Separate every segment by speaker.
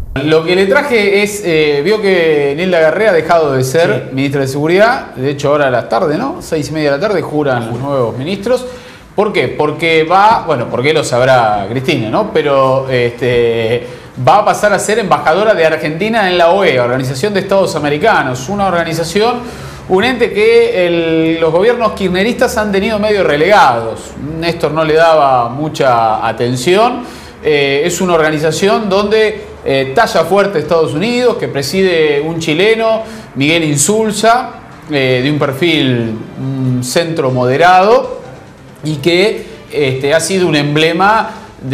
Speaker 1: Lo que le traje es, vio que Nilda Garré ha dejado de ser ministra de Seguridad. De hecho, ahora a la tarde, ¿no? 6:30 de la tarde juran los nuevos ministros. ¿Por qué? Porque va, bueno, porque lo sabrá Cristina, ¿no? Pero va a pasar a ser embajadora de Argentina en la OEA, Organización de Estados Americanos. Una organización, un ente que los gobiernos kirchneristas han tenido medio relegados. Néstor no le daba mucha atención. Es una organización donde talla fuerte Estados Unidos, que preside un chileno, Miguel Insulza, de un perfil centro moderado, y que ha sido un emblema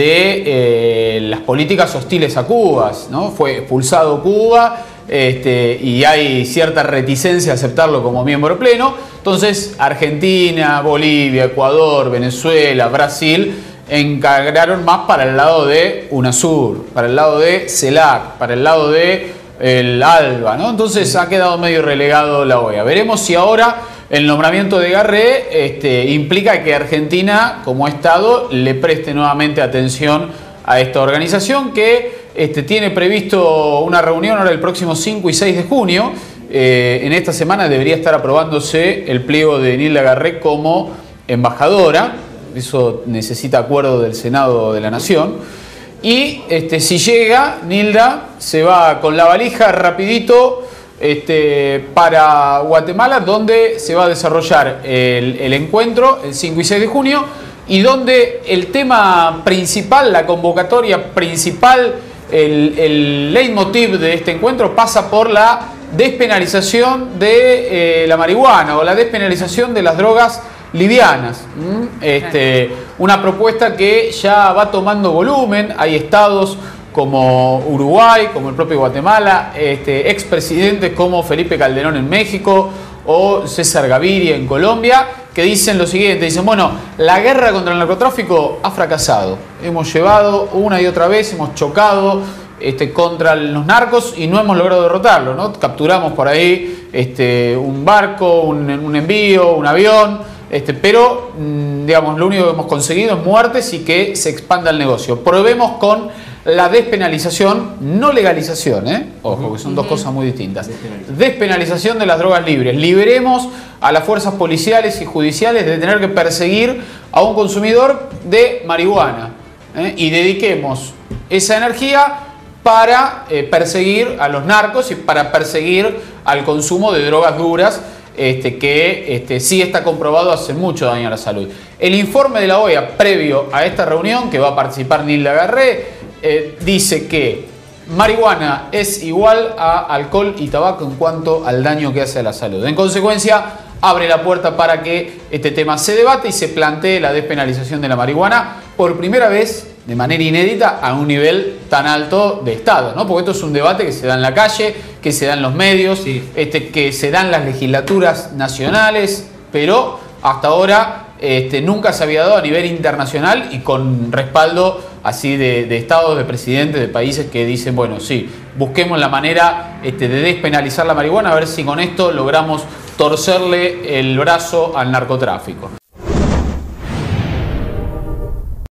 Speaker 1: de las políticas hostiles a Cuba, ¿no? Fue expulsado Cuba y hay cierta reticencia a aceptarlo como miembro pleno. Entonces Argentina, Bolivia, Ecuador, Venezuela, Brasil encargaron más para el lado de UNASUR, para el lado de CELAC, para el lado de el ALBA, ¿no? Entonces ha quedado medio relegado la OEA. Veremos si ahora el nombramiento de Garré implica que Argentina, como Estado, le preste nuevamente atención a esta organización que tiene previsto una reunión ahora el próximo 5 y 6 de junio. En esta semana debería estar aprobándose el pliego de Nilda Garré como embajadora. Eso necesita acuerdo del Senado de la Nación. Y si llega, Nilda se va con la valija rapidito para Guatemala, donde se va a desarrollar el encuentro el 5 y 6 de junio, y donde el tema principal, la convocatoria principal, el leitmotiv de este encuentro pasa por la despenalización de la marihuana o la despenalización de las drogas livianas. Una propuesta que ya va tomando volumen. Hay estados como Uruguay, como el propio Guatemala, expresidentes como Felipe Calderón en México o César Gaviria en Colombia, que dicen lo siguiente: dicen, bueno, la guerra contra el narcotráfico ha fracasado. Hemos llevado una y otra vez, hemos chocado contra los narcos y no hemos logrado derrotarlo, ¿no? Capturamos por ahí un barco, un envío, un avión. Pero, digamos, lo único que hemos conseguido es muertes y que se expanda el negocio. Probemos con la despenalización, no legalización, ojo, que son dos cosas muy distintas. Despenalización de las drogas libres. Liberemos a las fuerzas policiales y judiciales de tener que perseguir a un consumidor de marihuana, y dediquemos esa energía para perseguir a los narcos y para perseguir al consumo de drogas duras, que sí está comprobado hace mucho daño a la salud. El informe de la OEA previo a esta reunión, que va a participar Nilda Garré, dice que marihuana es igual a alcohol y tabaco en cuanto al daño que hace a la salud. En consecuencia, abre la puerta para que este tema se debate y se plantee la despenalización de la marihuana por primera vez, de manera inédita, a un nivel tan alto de Estado, ¿no? Porque esto es un debate que se da en la calle, que se da en los medios, que se da en las legislaturas nacionales, pero hasta ahora nunca se había dado a nivel internacional y con respaldo así de estados, de presidentes, de países que dicen, bueno, sí, busquemos la manera de despenalizar la marihuana, a ver si con esto logramos torcerle el brazo al narcotráfico.